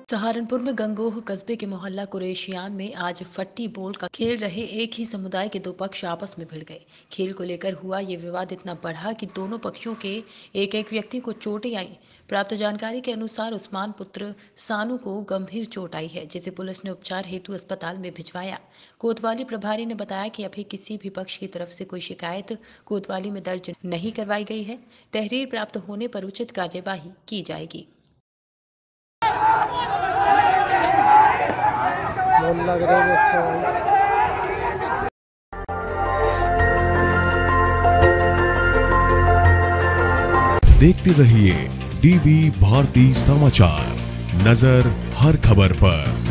सहारनपुर में गंगोह कस्बे के मोहल्ला कुरैशियान में आज फट्टी बोल का खेल रहे एक ही समुदाय के दो पक्ष आपस में भिड़ गए। खेल को लेकर हुआ ये विवाद इतना बढ़ा कि दोनों पक्षों के एक एक व्यक्ति को चोटें आईं। प्राप्त जानकारी के अनुसार उस्मान पुत्र सानू को गंभीर चोट आई है, जिसे पुलिस ने उपचार हेतु अस्पताल में भिजवाया। कोतवाली प्रभारी ने बताया कि अभी किसी भी पक्ष की तरफ से कोई शिकायत कोतवाली में दर्ज नहीं करवाई गई है। तहरीर प्राप्त होने पर उचित कार्यवाही की जाएगी। लग रहा है देखते रहिए डीवी भारती समाचार, नजर हर खबर पर।